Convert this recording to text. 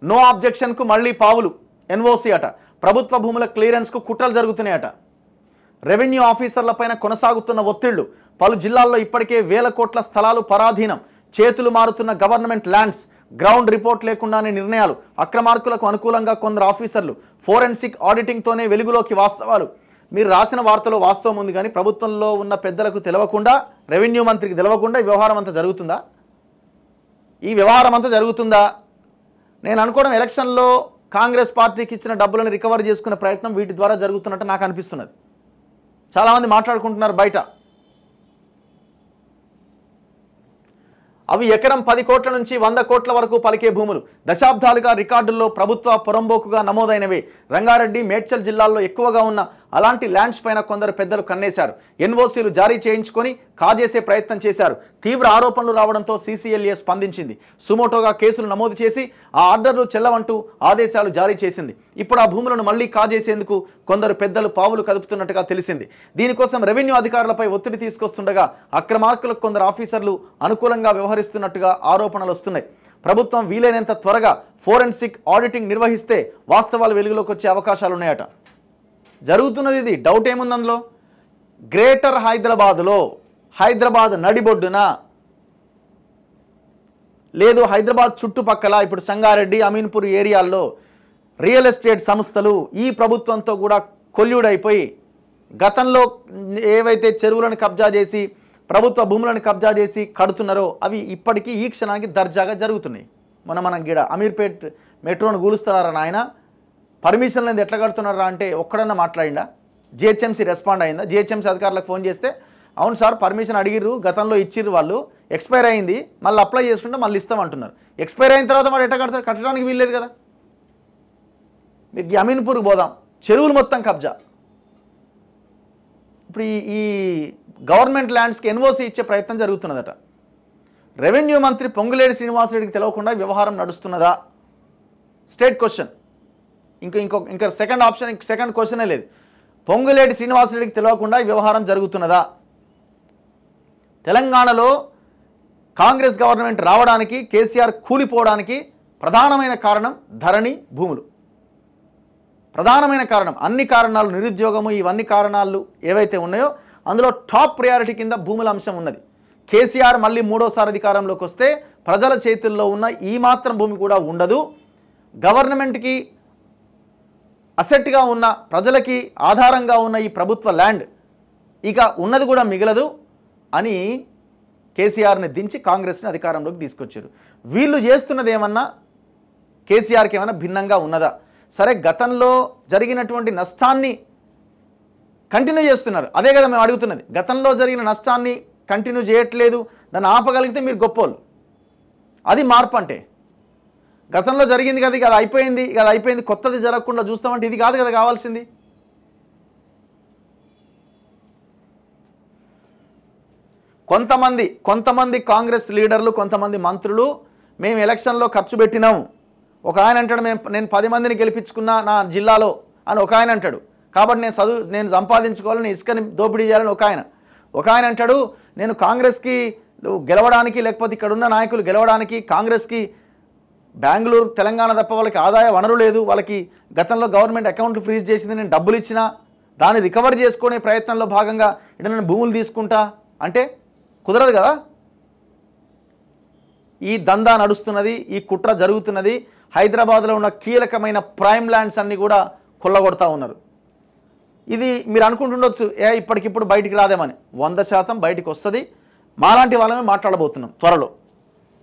No ఆబ్జెక్షన్కు మళ్ళీ పావులు. NOC అట. ప్రభుత్వ భూముల క్లియరెన్స్కు కుట్రలు జరుగుతున్నాయట. రెవెన్యూ ఆఫీసర్లపైన కొనసాగుతున్న ఒత్తిళ్లు. పలు జిల్లాల్లో ఇప్పటికే వేల కోట్ల స్థలాలు పరాధీనం. చేతులు మారుతున్న గవర్నమెంట్ ల్యాండ్స్. గ్రౌండ్ రిపోర్ట్ లేకుండానే నిర్ణయాలు. అక్రమార్కులకు అనుకూలంగా కొందరు ఆఫీసర్లు. ఫోరెన్సిక్ ఆడిటింగ్తోనే వెలుగులోకి వాస్తవాలు. మీరు రాసిన వార్తలో వాస్తవం ఉంది, కానీ ప్రభుత్వంలో ఉన్న పెద్దలకు తెలవకుండా, రెవెన్యూ మంత్రికి తెలవకుండా ఈ వ్యవహారం అంతా జరుగుతుందా? ఈ వ్యవహారం అంతా జరుగుతుందా? నేను అనుకోవడం ఎలక్షన్లో కాంగ్రెస్ పార్టీకి ఇచ్చిన డబ్బులను రికవర్ చేసుకునే ప్రయత్నం వీటి ద్వారా జరుగుతున్నట్టు నాకు అనిపిస్తున్నది. చాలామంది మాట్లాడుకుంటున్నారు బయట. అవి ఎకరం 10 కోట్ల నుంచి 100 కోట్ల వరకు పలికే భూములు. దశాబ్దాలుగా రికార్డుల్లో ప్రభుత్వ పొరంబోకుగా నమోదైనవే. రంగారెడ్డి, మేడ్చల్ జిల్లాల్లో ఎక్కువగా ఉన్న అలాంటి ల్యాండ్స్ పైన కొందరు పెద్దలు కన్నేశారు. ఎన్ఓసీలు జారీ చేయించుకొని కాజేసే ప్రయత్నం చేశారు. తీవ్ర ఆరోపణలు రావడంతో సీసీఎల్ఏ స్పందించింది. సుమోటోగా కేసులు నమోదు చేసి ఆ ఆర్డర్లు చెల్లవంటూ ఆదేశాలు జారీ చేసింది. ఇప్పుడు ఆ భూములను మళ్లీ కాజేసేందుకు కొందరు పెద్దలు పావులు కదుపుతున్నట్టుగా తెలిసింది. దీనికోసం రెవెన్యూ అధికారులపై ఒత్తిడి తీసుకొస్తుండగా అక్రమార్కులకు కొందరు ఆఫీసర్లు అనుకూలంగా వ్యవహరిస్తున్నట్టుగా ఆరోపణలు వస్తున్నాయి. ప్రభుత్వం వీలైనంత త్వరగా ఫోరెన్సిక్ ఆడిటింగ్ నిర్వహిస్తే వాస్తవాలు వెలుగులోకి వచ్చే అవకాశాలున్నాయట. జరుగుతున్నది ఇది. డౌట్ ఏముంది అందులో? గ్రేటర్ హైదరాబాద్లో, హైదరాబాద్ నడిబొడ్డున లేదు, హైదరాబాద్ చుట్టుపక్కల ఇప్పుడు సంగారెడ్డి, అమీన్పూర్ ఏరియాల్లో రియల్ ఎస్టేట్ సంస్థలు ఈ ప్రభుత్వంతో కూడా కొల్యూడైపోయి గతంలో ఏవైతే చెరువులను కబ్జా చేసి ప్రభుత్వ భూములను కబ్జా చేసి కడుతున్నారో అవి ఇప్పటికీ ఈ క్షణానికి దర్జాగా జరుగుతున్నాయి. మనం గీడ అమీర్పేట్ మెట్రోను కూలుస్తున్నారా నాయన, పర్మిషన్ లేదు ఎట్లా కడుతున్నారా అంటే ఒక్కడన్నా మాట్లాడిందా? జిహెచ్ఎంసీ రెస్పాండ్ అయిందా? జిహెచ్ఎంసీ అధికారులకు ఫోన్ చేస్తే అవును సార్ పర్మిషన్ అడిగిర్రు, గతంలో ఇచ్చిర్రు, వాళ్ళు ఎక్స్పైర్ అయింది, మళ్ళీ అప్లై చేసుకుంటే మళ్ళీ ఇస్తామంటున్నారు. ఎక్స్పైర్ అయిన తర్వాత వాడు ఎట్లా కడతారు? కట్టడానికి వీల్లేదు కదా. మీకు అమీన్పూర్కి పోదాం, చెరువులు మొత్తం కబ్జా. ఇప్పుడు ఈ గవర్నమెంట్ ల్యాండ్స్కి ఎన్ఓసి ఇచ్చే ప్రయత్నం జరుగుతున్నదట. రెవెన్యూ మంత్రి పొంగులేటి శ్రీనివాసరెడ్డికి తెలవకుండా వ్యవహారం నడుస్తున్నదా? State question. ఇంకా సెకండ్ ఆప్షన్, సెకండ్ క్వశ్చనే లేదు. పొంగులేటి శ్రీనివాసరెడ్డికి తెలవకుండా వ్యవహారం జరుగుతున్నదా? తెలంగాణలో కాంగ్రెస్ గవర్నమెంట్ రావడానికి, కేసీఆర్ కూలిపోవడానికి ప్రధానమైన కారణం ధరణి భూములు. ప్రధానమైన కారణం. అన్ని కారణాలు, నిరుద్యోగము, ఇవన్నీ కారణాలు ఏవైతే ఉన్నాయో అందులో టాప్ ప్రయారిటీ కింద భూముల అంశం ఉన్నది. కేసీఆర్ మళ్ళీ మూడోసారి అధికారంలోకి వస్తే ప్రజల చేతుల్లో ఉన్న ఈ మాత్రం భూమి కూడా ఉండదు. గవర్నమెంట్కి అసెట్గా ఉన్న, ప్రజలకి ఆధారంగా ఉన్న ఈ ప్రభుత్వ ల్యాండ్ ఇక ఉన్నది కూడా మిగలదు అని కేసీఆర్ని దించి కాంగ్రెస్ని అధికారంలోకి తీసుకొచ్చారు. వీళ్ళు చేస్తున్నది ఏమన్నా కేసీఆర్కి ఏమైనా భిన్నంగా ఉన్నదా? సరే, గతంలో జరిగినటువంటి నష్టాన్ని కంటిన్యూ చేస్తున్నారు. అదే కదా మేము అడుగుతున్నది. గతంలో జరిగిన నష్టాన్ని కంటిన్యూ చేయట్లేదు, దాన్ని ఆపగలిగితే మీరు గొప్పోళ్ళు. అది మార్పు అంటే. గతంలో జరిగింది కదా, ఇక అది అయిపోయింది, కొత్తది జరగకుండా చూస్తామంటే ఇది కాదు కదా కావాల్సింది. కొంతమంది కాంగ్రెస్ లీడర్లు, కొంతమంది మంత్రులు మేము ఎలక్షన్లో ఖర్చు పెట్టినాము. ఒక ఆయన అంటాడు నేను 10 మందిని గెలిపించుకున్నా నా జిల్లాలో అని ఒక ఆయన అంటాడు. కాబట్టి నేను సంపాదించుకోవాలని, ఇసుకని దోపిడీ చేయాలని ఒక ఆయన అంటాడు. నేను కాంగ్రెస్కి గెలవడానికి, లేకపోతే ఇక్కడ ఉన్న నాయకులు గెలవడానికి, కాంగ్రెస్కి బెంగళూరు, తెలంగాణ తప్ప వాళ్ళకి ఆదాయ వనరు లేదు, వాళ్ళకి గతంలో గవర్నమెంట్ అకౌంట్లు ఫ్రీజ్ చేసింది, నేను డబ్బులు ఇచ్చినా దాన్ని రికవర్ చేసుకునే ప్రయత్నంలో భాగంగా ఇక్కడ నేను భూములు తీసుకుంటా అంటే కుదరదు కదా. ఈ దందా నడుస్తున్నది, ఈ కుట్ర జరుగుతున్నది. హైదరాబాద్లో ఉన్న కీలకమైన ప్రైమ్ ల్యాండ్స్ అన్నీ కూడా కొల్లగొడతా ఉన్నారు. ఇది మీరు అనుకుంటుండొచ్చు, ఇప్పటికిప్పుడు బయటికి రాదేమని. 100% బయటికి వస్తుంది. మాలాంటి వాళ్ళమే మాట్లాడబోతున్నాం త్వరలో.